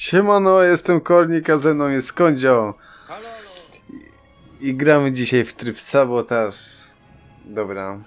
Siemano, jestem Kornik, a ze mną jest Kondzio. Halo, halo. I gramy dzisiaj w tryb sabotaż. Dobra.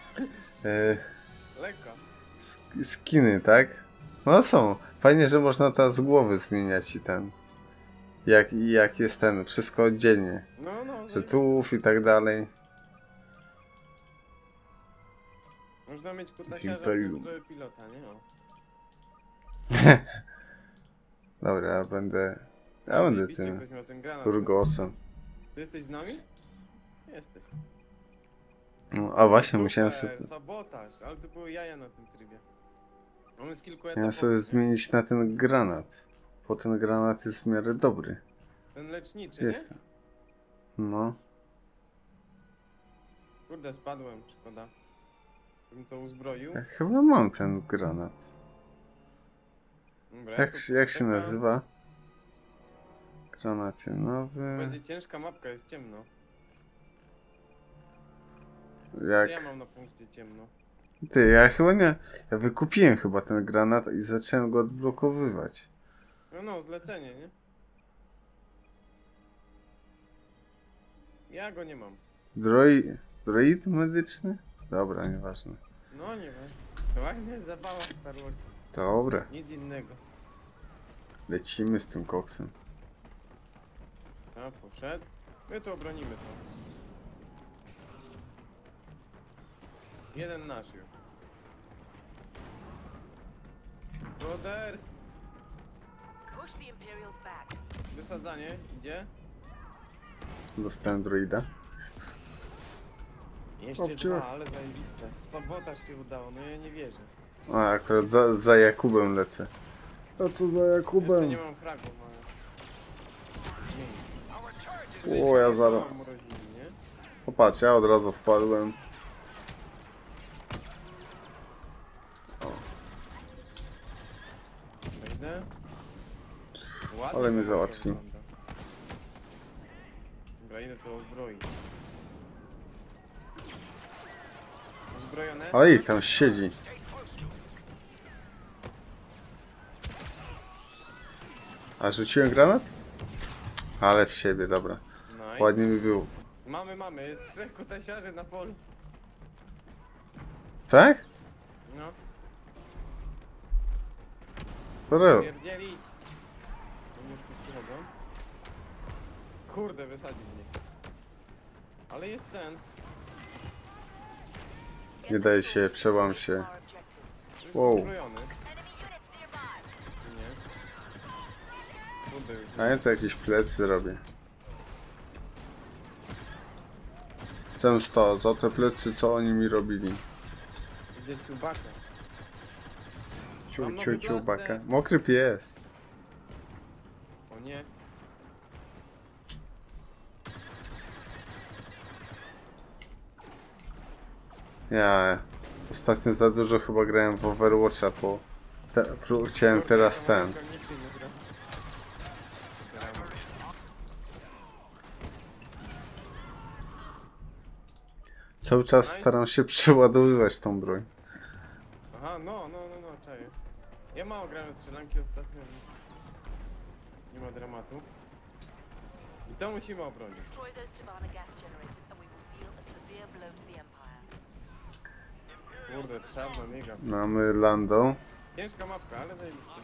Lekko. Skiny, tak? No są. Fajnie, że można teraz głowy zmieniać i ten. Jak jest ten, wszystko oddzielnie. No. Że tułów i tak dalej. Można mieć kutasiarza w stroju pilota, nie? O. Dobra, ja będę tym Ktoś miał ten granat. Urgosem. Ty jesteś z nami? Jesteś. No, a właśnie, musiałem sobie... Sabotaż, ale to były jaja na tym trybie. Mamy z kilku Miałem etapów. sobie zmienić na ten granat. Bo ten granat jest w miarę dobry. Ten leczniczy, Jest. nie? No. Kurde, spadłem, szkoda. Bym to uzbroił. Ja chyba mam ten granat. Dobra, Jak się nazywa? Granaty nowe. Będzie ciężka mapka, jest ciemno. Jak? Ja mam na punkcie ciemno. Ty, ja chyba nie. Ja wykupiłem chyba ten granat i zacząłem go odblokowywać. No, zlecenie, nie? Ja go nie mam. Droid medyczny? Dobra, nieważne. No nie wiem. To ważna jest zabawa w Star Wars. Dobra, Nic innego. lecimy z tym koksem. A, poszedł. My tu obronimy to. Jeden nasz już. Broder! Wysadzanie, idzie. Dostałem droida. Jeszcze Obcie. dwa, ale zajebiste. Sabotaż się udało, no ja nie wierzę. A, akurat za Jakubem lecę. A co za Jeszcze Jakubem? nie mam fragów, ale... O, ja zaraz. Mam mroziny, nie? Popatrz, ja od razu wpadłem. Wejdę. Ładnie Ale mnie to załatwił. wygląda. Dobra, idę to uzbroić. Uzbrojone? Ale ich tam siedzi. A rzuciłem granat? Ale w siebie, dobra. Nice. Ładnie by było. Mamy, jest 3 kutasiarzy na polu. Tak? No, Co robią? pierdzielić. To mnie tu przychodzą. Kurde, wysadził mnie. Ale jest ten. Nie daj się, przełam się. Jest Wow. uzbrojony. Nie. Kurde, już. A ja to jakieś plecy robię. Często za te plecy, co oni mi robili. Idzie ciubaka. Mam Ciu, nowy ciu, baka. blaster. Mokry pies. O nie. Ja ostatnio za dużo chyba grałem w Overwatcha, bo chciałem Kurde, teraz ja ten. mam nigdy nie grałem. Cały czas staram się przeładowywać tą broń. Aha, no, czaję. Ja mało grałem w strzelanki ostatnio, więc nie ma dramatu. I to musimy obronić. Destroy those Tivana gas generators and we will deal a severe blow to the Empire. Kurde, czarno miga. Mamy Lando. Ciężka mapka, ale zajebiście.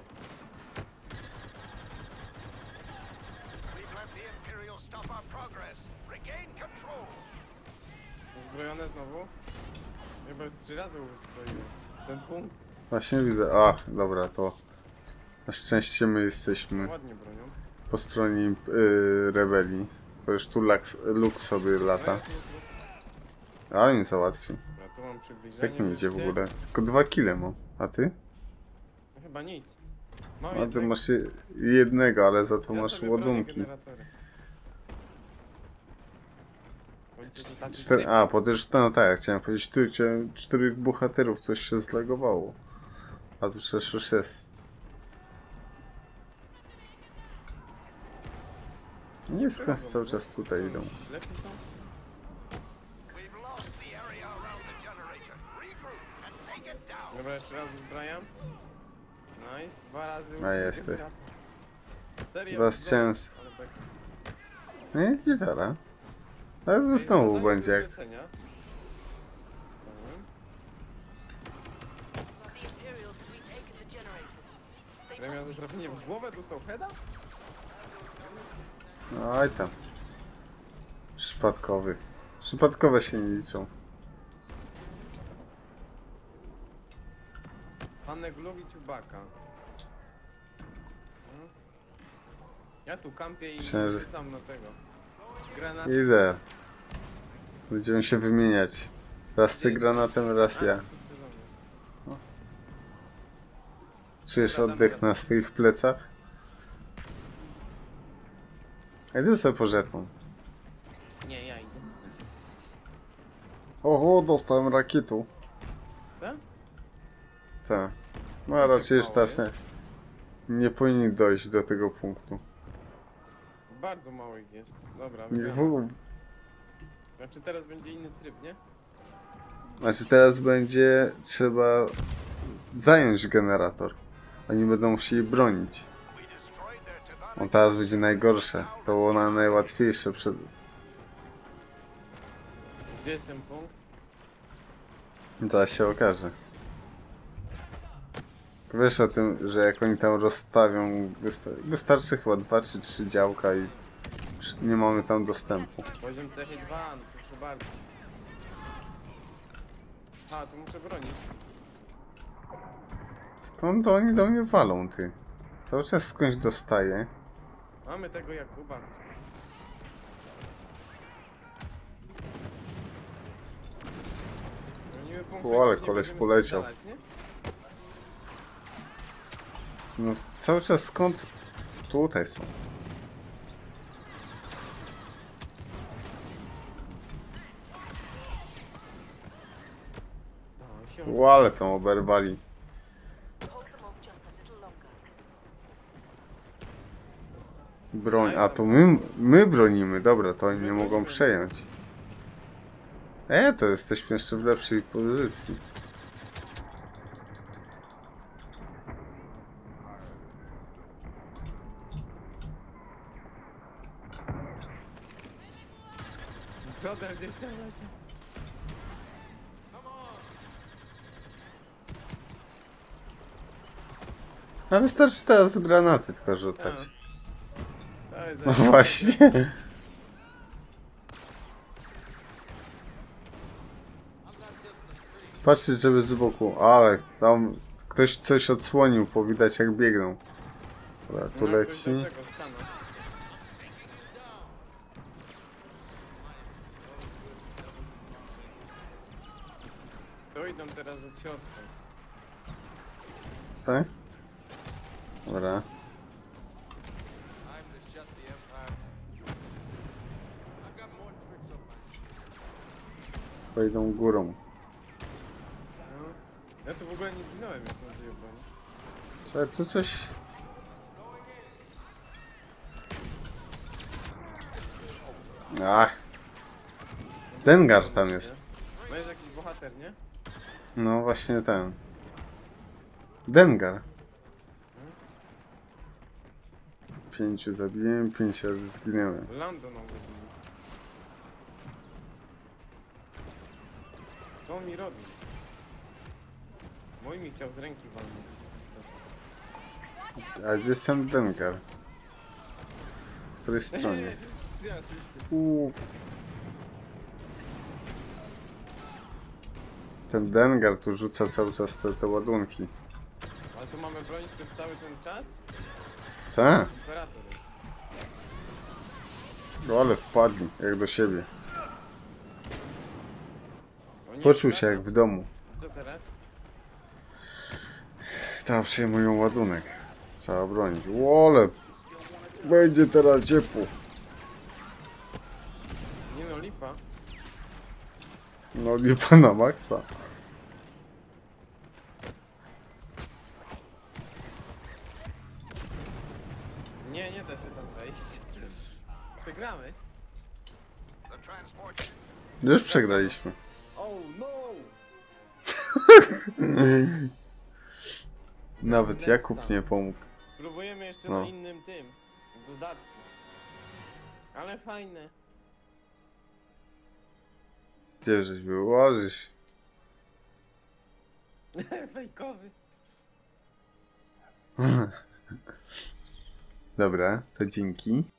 Uzbrojone znowu? Chyba już 3 razy uzbroiłem. Ten punkt Właśnie widzę. Ach, dobra, to na szczęście my jesteśmy ładnie bronią. po stronie rebelii. Bo już tu Luke sobie lata. Ale mnie załatwił. Dobra, tu mam przybliżenie. Jak mi idzie w widzicie? ogóle? Tylko 2 kile mam. A ty? No chyba nic. Mam A ty jednego. masz jednego, ale za to Ja masz sobie bronię ładunki. generatory. Bądźcie tu taki tryb. A, bo też, no tak, chciałem powiedzieć, tu chciałem 4 bohaterów, coś się zlegowało. A tu przecież już jest. Nie skąd cały czas tutaj idą. Lepiej są? Dobra, jeszcze raz uzbrajam. Nice, 2 razy. A, jesteś. Serio? Teraz chciałem... Ale tak. No i gitara. Ale to znowu Zadanie będzie jak... zlecenia. The Imperials have retaken the generators. They Premia must za be trafienie w głowę dostał heada? No oj tam. Przypadkowy. Przypadkowe się nie liczą. Panek lubi ciubaka. Hmm. Ja tu kampię i Księży. rzucam na tego. Granat. Idę. Będziemy się wymieniać. Raz ty granatem, raz ja. A, coś ty do mnie. Czujesz oddech na swoich plecach? A idę sobie po żeton. Nie, ja idę. Oho, dostałem rakietu. Tak? Tak. No a raczej już teraz nie powinni dojść do tego punktu. Bardzo mało ich jest. Dobra, Nie, wygrałem. Znaczy teraz będzie inny tryb, nie? Znaczy teraz będzie trzeba zająć generator. Oni będą musieli bronić. On teraz będzie najgorsze. To było najłatwiejsze przed... Gdzie jest ten punkt? Zaraz się okaże. Wiesz o tym, że jak oni tam rozstawią, wystarczy chyba 2 czy 3 działka i nie mamy tam dostępu. Poziom cechy 2, no proszę bardzo. A, tu muszę bronić. Skąd oni do mnie walą, ty? Cały czas skądś dostaję. Mamy tego Jakuba. Bronimy punktu, O, ale jak nie koleś będziemy poleciał. spierdalać, nie? No cały czas skąd... Tutaj są. No, się... O, ale tam oberwali. hold them off just a little longer. Broń. A to my bronimy. Dobra, to oni nie mogą przejąć. To jesteśmy jeszcze w lepszej pozycji. Broda gdzieś tam leci. A wystarczy teraz granaty tylko rzucać. To jest No właśnie. Patrzcie, żeby z boku. Ale tam ktoś coś odsłonił, bo widać jak biegną. Dobra, tu leci. To idą teraz od środka. Tak? Dobra. Pojedą górą. No. Ja tu w ogóle nie zginąłem już na tej obronie. Trzeba tu coś... Ach. Dengar tam jest. No jest jakiś bohater, nie? No właśnie ten. Dengar. 5 zabiłem, 5 razy zginęłem. Lando nam zabili. Co on mi robi? Mój mi chciał z ręki walnąć. A gdzie jest ten Dengar? W której stronie? Ten Dengar tu rzuca cały czas te ładunki. Ale to mamy bronić przez cały ten czas? Tak? Imperator jest. No ale wpadli, jak do siebie. O nie, Poczuł się imperator. jak w domu. Co teraz? Tam przejmują ładunek. Trzeba bronić. Łole! Będzie teraz ciepło. Nie no, lipa. No lipa na maksa. Nie, nie da się tam wejść. Przegramy. Już przegraliśmy. Oh no! Nawet Jakub nie pomógł. Próbujemy jeszcze No. na innym tym. W dodatku. Ale fajne. Gdzie żeś wyłożysz? Fejkowy. Dobra, to dzięki.